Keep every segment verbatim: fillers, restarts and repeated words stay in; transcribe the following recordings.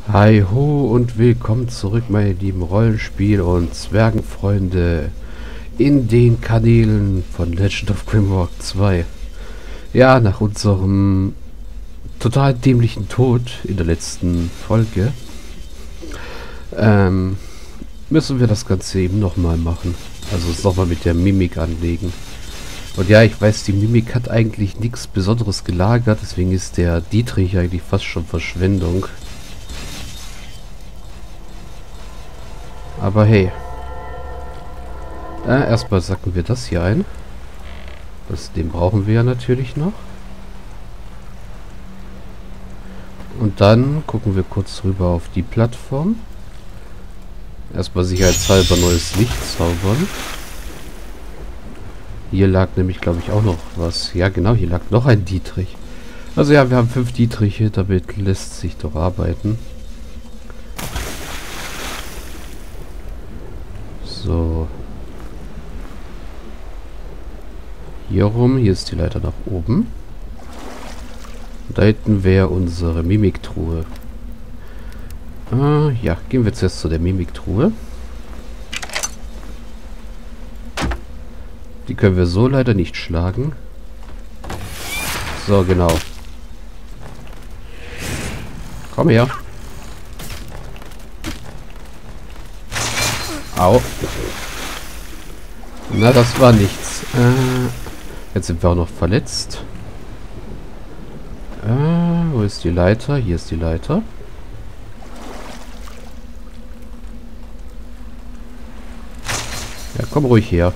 Hi ho und willkommen zurück, meine lieben Rollenspiel- und Zwergenfreunde in den Kanälen von Legend of Grimrock zwei. Ja, nach unserem total dämlichen Tod in der letzten Folge ähm, müssen wir das Ganze eben nochmal machen. Also es nochmal mit der Mimik anlegen. Und ja, ich weiß, die Mimik hat eigentlich nichts Besonderes gelagert, deswegen ist der Dietrich eigentlich fast schon Verschwendung. Aber hey. Äh, erstmal sacken wir das hier ein. Das, den brauchen wir ja natürlich noch. Und dann gucken wir kurz rüber auf die Plattform. Erstmal sicherheitshalber neues Licht zaubern. Hier lag nämlich, glaube ich, auch noch was. Ja, genau, hier lag noch ein Dietrich. Also ja, wir haben fünf Dietriche, damit lässt sich doch arbeiten. So. Hier rum, hier ist die Leiter nach oben. Und da hinten wäre unsere Mimiktruhe. Äh, ja, gehen wir zuerst zu der Mimiktruhe. Die können wir so leider nicht schlagen. So, genau. Komm her. Au. Na, das war nichts. Äh, jetzt sind wir auch noch verletzt. Äh, wo ist die Leiter? Hier ist die Leiter. Ja, komm ruhig her.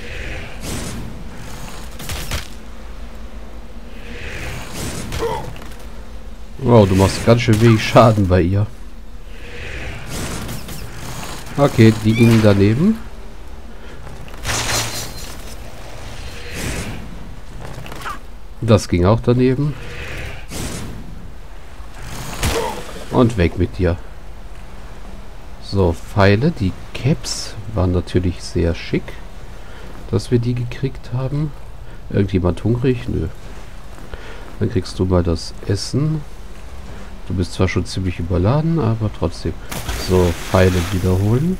Wow, du machst ganz schön wenig Schaden bei ihr. Okay, die gingen daneben. Das ging auch daneben. Und weg mit dir. So, Pfeile. Die Caps waren natürlich sehr schick, dass wir die gekriegt haben. Irgendjemand hungrig? Nö. Dann kriegst du mal das Essen. Du bist zwar schon ziemlich überladen, aber trotzdem. So, Pfeile wiederholen.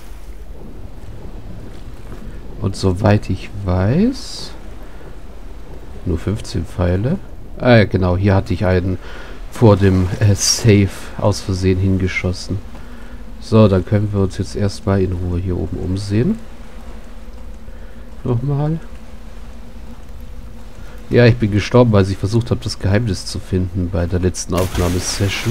Und soweit ich weiß... Nur fünfzehn Pfeile. Ah, genau, hier hatte ich einen vor dem äh, Safe aus Versehen hingeschossen. So, dann können wir uns jetzt erstmal in Ruhe hier oben umsehen. Nochmal. Ja, ich bin gestorben, weil ich versucht habe, das Geheimnis zu finden bei der letzten Aufnahmesession.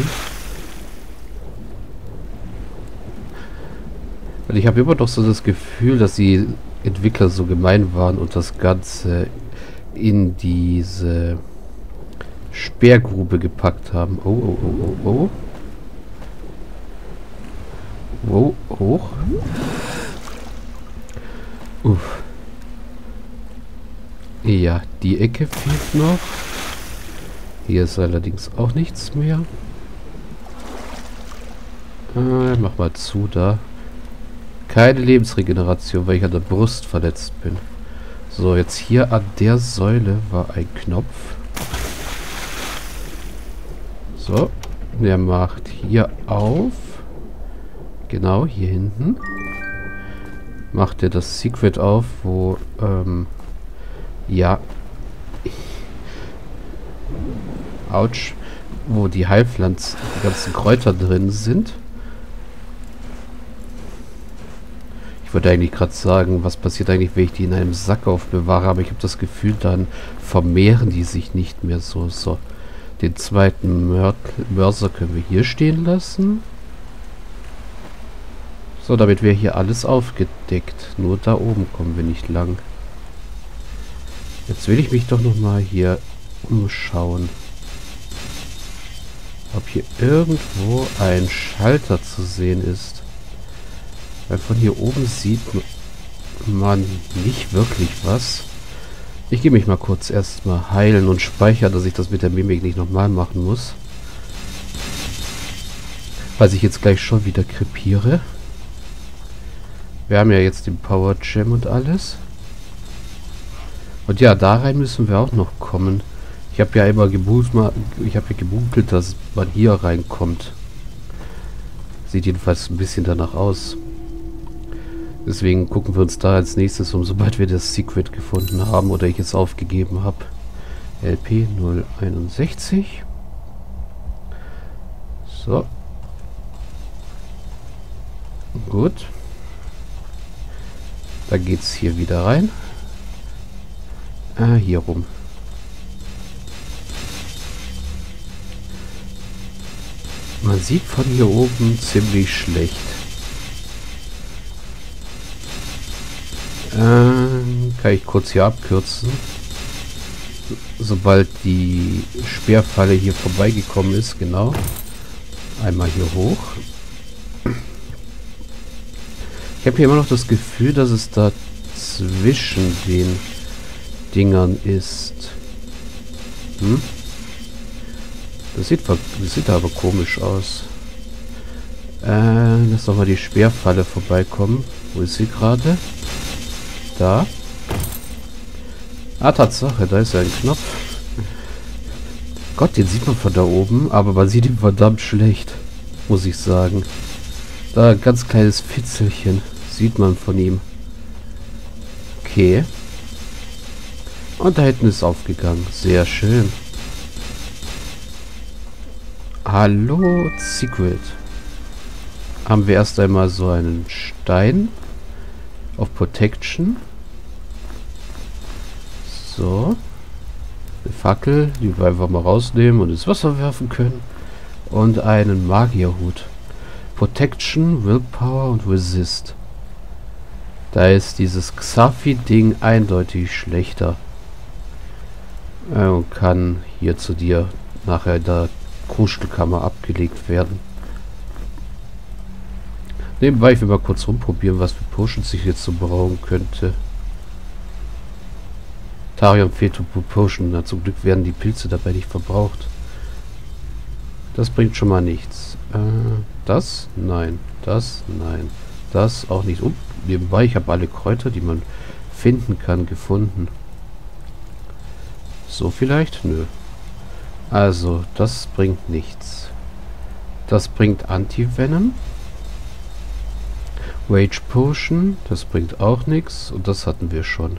Weil ich habe immer noch so das Gefühl, dass die Entwickler so gemein waren und das Ganze in diese Sperrgrube gepackt haben. Oh, oh, oh, oh, oh. Wow, hoch. Uff. Ja, die Ecke fehlt noch. Hier ist allerdings auch nichts mehr. Äh, mach mal zu da. Keine Lebensregeneration, weil ich an der Brust verletzt bin. So, jetzt hier an der Säule war ein Knopf. So, der macht hier auf. Genau, hier hinten. Macht er das Secret auf, wo, ähm, ja. Autsch. Wo die Heilpflanzen, die ganzen Kräuter drin sind. Ich wollte eigentlich gerade sagen, was passiert eigentlich, wenn ich die in einem Sack aufbewahre, aber ich habe das Gefühl, dann vermehren die sich nicht mehr so. So, den zweiten Mör Mörser können wir hier stehen lassen. So, damit wäre hier alles aufgedeckt. Nur da oben kommen wir nicht lang. Jetzt will ich mich doch noch mal hier umschauen. Ob hier irgendwo ein Schalter zu sehen ist. Weil von hier oben sieht man nicht wirklich was. Ich gehe mich mal kurz erstmal heilen und speichere, dass ich das mit der Mimik nicht nochmal machen muss. Weil ich jetzt gleich schon wieder krepiere. Wir haben ja jetzt den Power Gem und alles. Und ja, da rein müssen wir auch noch kommen. Ich habe ja immer gebucht, ich habe ja gebunkelt, dass man hier reinkommt. Sieht jedenfalls ein bisschen danach aus. Deswegen gucken wir uns da als nächstes um, sobald wir das Secret gefunden haben oder ich es aufgegeben habe. L P null einundsechzig. So. Gut. Da geht's hier wieder rein. Ah, hier rum. Man sieht von hier oben ziemlich schlecht. Ähm, kann ich kurz hier abkürzen. Sobald die Speerfalle hier vorbeigekommen ist, genau. Einmal hier hoch. Ich habe hier immer noch das Gefühl, dass es da zwischen den Dingern ist. Hm? Das sieht, das sieht aber komisch aus. Äh, lass doch mal die Speerfalle vorbeikommen. Wo ist sie gerade? Da. Ah, Tatsache, da ist ja ein Knopf. Gott, den sieht man von da oben, aber man sieht ihn verdammt schlecht, muss ich sagen. Da ein ganz kleines Fitzelchen sieht man von ihm. Okay. Und da hinten ist aufgegangen. Sehr schön. Hallo, Secret. Haben wir erst einmal so einen Stein auf Protection. So. Eine Fackel, die wir einfach mal rausnehmen und ins Wasser werfen können. Und einen Magierhut. Protection, Willpower und Resist. Da ist dieses Xafi-Ding eindeutig schlechter. Äh, und kann hier zu dir nachher in der Kruschelkammer abgelegt werden. Nebenbei, ich will mal kurz rumprobieren, was für Potions ich jetzt so brauchen könnte. Tharium Feto Potion. Na, zum Glück werden die Pilze dabei nicht verbraucht. Das bringt schon mal nichts. Äh, das? Nein. Das? Nein. Das auch nicht. Oh, nebenbei, ich habe alle Kräuter, die man finden kann, gefunden. So vielleicht? Nö. Also, das bringt nichts. Das bringt Anti-Venom. Rage Potion, das bringt auch nichts. Und das hatten wir schon.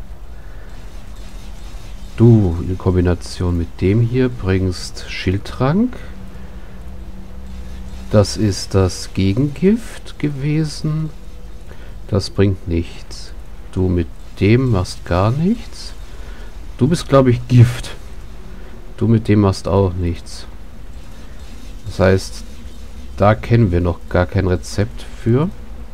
Du, in Kombination mit dem hier, bringst Schildtrank. Das ist das Gegengift gewesen. Das bringt nichts. Du mit dem machst gar nichts. Du bist, glaube ich, Gift. Du mit dem machst auch nichts. Das heißt, da kennen wir noch gar kein Rezept für.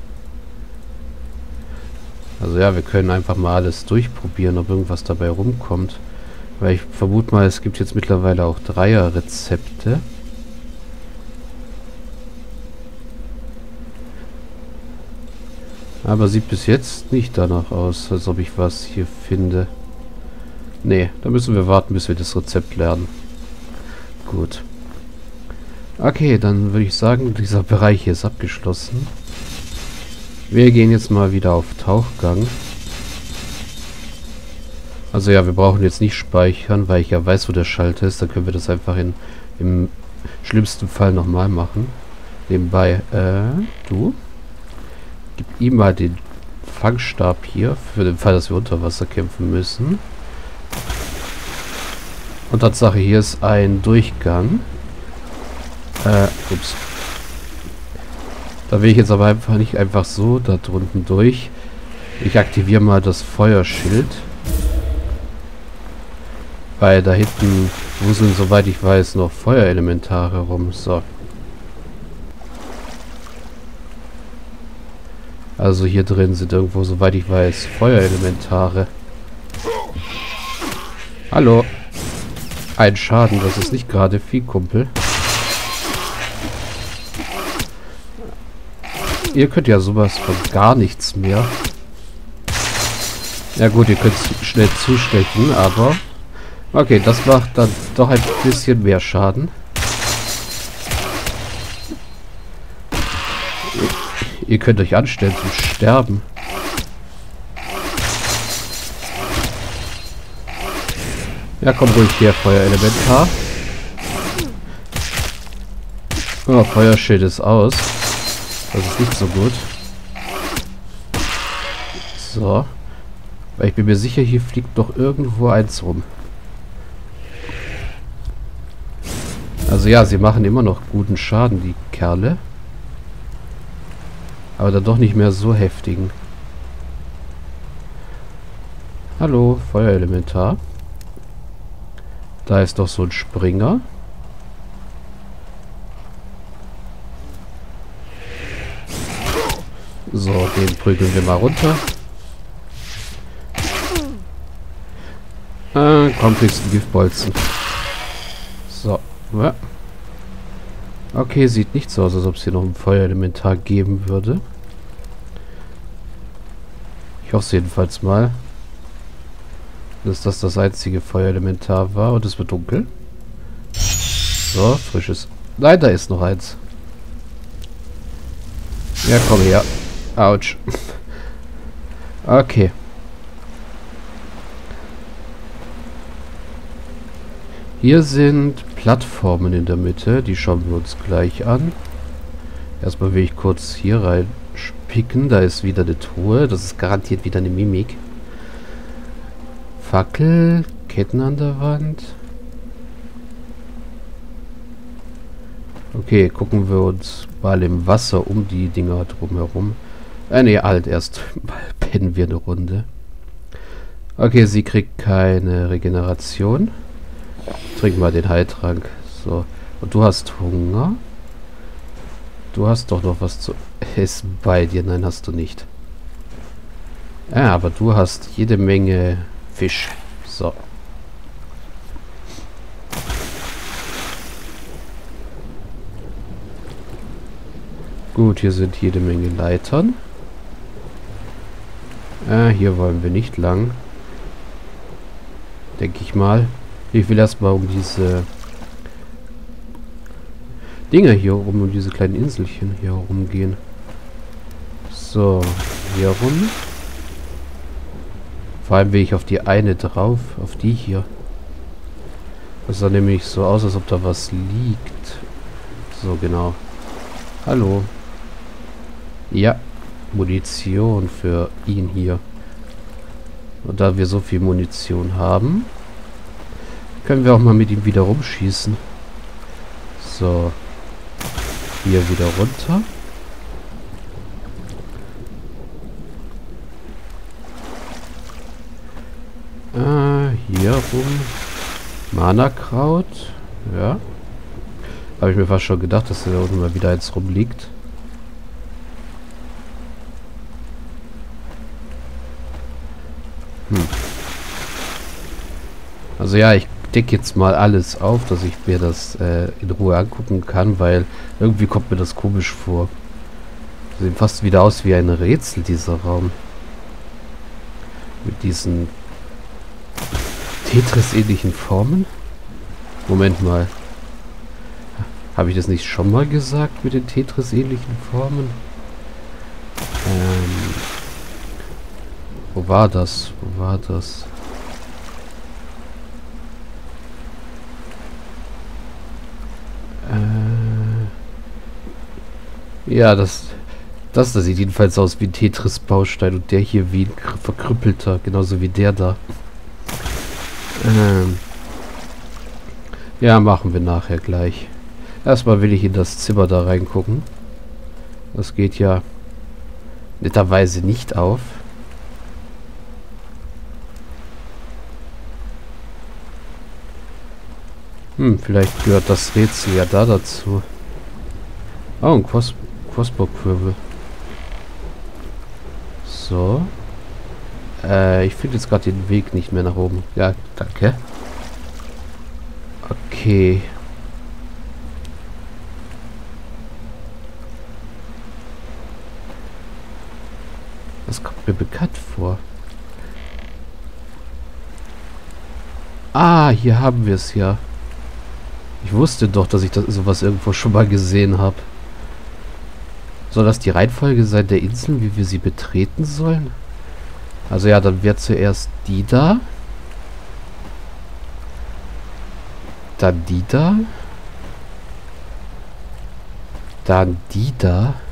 Also ja, wir können einfach mal alles durchprobieren, ob irgendwas dabei rumkommt. Weil ich vermute mal, es gibt jetzt mittlerweile auch Dreier-Rezepte. Aber sieht bis jetzt nicht danach aus, als ob ich was hier finde. Nee, da müssen wir warten, bis wir das Rezept lernen. Gut. Okay, dann würde ich sagen, dieser Bereich hier ist abgeschlossen. Wir gehen jetzt mal wieder auf Tauchgang. Also ja, wir brauchen jetzt nicht speichern, weil ich ja weiß, wo der Schalter ist. Da können wir das einfach in, im schlimmsten Fall nochmal machen. Nebenbei, äh, du? Gib ihm mal den Fangstab hier, für den Fall, dass wir unter Wasser kämpfen müssen. Und Tatsache, hier ist ein Durchgang. Äh, ups. Da will ich jetzt aber einfach nicht einfach so da drunten durch. Ich aktiviere mal das Feuerschild. Weil da hinten wuseln, soweit ich weiß, noch Feuerelementare rum. So. Also hier drin sind irgendwo, soweit ich weiß, Feuerelementare. Hallo. Ein Schaden, das ist nicht gerade viel, Kumpel. Ihr könnt ja sowas von gar nichts mehr. Ja gut, ihr könnt schnell zustechen, aber... Okay, das macht dann doch ein bisschen mehr Schaden. Ihr, ihr könnt euch anstellen zum Sterben. Ja, komm ruhig her, Feuerelementar. Oh, Feuerschild ist aus. Das ist nicht so gut. So. Weil ich bin mir sicher, hier fliegt doch irgendwo eins rum. Also ja, sie machen immer noch guten Schaden, die Kerle. Aber dann doch nicht mehr so heftigen. Hallo, Feuerelementar. Da ist doch so ein Springer. So, den prügeln wir mal runter. Äh, komm, kriegst du einen Giftbolzen. So. Ja. Okay, sieht nicht so aus, als ob es hier noch ein Feuerelementar geben würde. Ich hoffe es jedenfalls mal, dass das das einzige Feuerelementar war. Und es wird dunkel. So, frisches... Nein, da ist noch eins. Ja, komm her. Autsch. Okay. Hier sind Plattformen in der Mitte. Die schauen wir uns gleich an. Erstmal will ich kurz hier rein spicken. Da ist wieder eine Truhe. Das ist garantiert wieder eine Mimik. Fackel. Ketten an der Wand. Okay, gucken wir uns mal im Wasser um die Dinger drumherum. Äh, ne, halt erst mal pennen wir eine Runde. Okay, sie kriegt keine Regeneration. Trink mal den Heiltrank. So. Und du hast Hunger? Du hast doch noch was zu essen bei dir. Nein, hast du nicht. Ja, aber du hast jede Menge Fisch. So. Gut, hier sind jede Menge Leitern. Äh, hier wollen wir nicht lang. Denke ich mal. Ich will erstmal um diese Dinger hier rum, um diese kleinen Inselchen hier rumgehen. So, hier rum. Vor allem will ich auf die eine drauf, auf die hier. Das sah nämlich so aus, als ob da was liegt. So, genau. Hallo. Ja, Munition für ihn hier. Und da wir so viel Munition haben, können wir auch mal mit ihm wieder rumschießen. So. Hier wieder runter. Ah, hier rum. Mana-Kraut. Ja. Habe ich mir fast schon gedacht, dass da unten mal wieder eins rumliegt. Hm. Also ja, ich decke jetzt mal alles auf, dass ich mir das äh, in Ruhe angucken kann, weil irgendwie kommt mir das komisch vor. Sieht fast wieder aus wie ein Rätsel, dieser Raum. Mit diesen Tetris-ähnlichen Formen. Moment mal. Habe ich das nicht schon mal gesagt mit den Tetris-ähnlichen Formen? Ähm, wo war das? Wo war das? Äh, ja, das, das da sieht jedenfalls aus wie ein Tetris-Baustein und der hier wie ein verkrüppelter, genauso wie der da. Ähm, ja, machen wir nachher gleich. Erstmal will ich in das Zimmer da reingucken. Das geht ja netterweise nicht auf. Hm, vielleicht gehört das Rätsel ja da dazu. Oh, ein Cross Crossbow-Wirbel. So. Äh, ich finde jetzt gerade den Weg nicht mehr nach oben. Ja, danke. Okay. Das kommt mir bekannt vor. Ah, hier haben wir es ja. Ich wusste doch, dass ich das sowas irgendwo schon mal gesehen habe. Soll das die Reihenfolge sein der Inseln, wie wir sie betreten sollen? Also ja, dann wäre zuerst die da. Dann die da. Dann die da.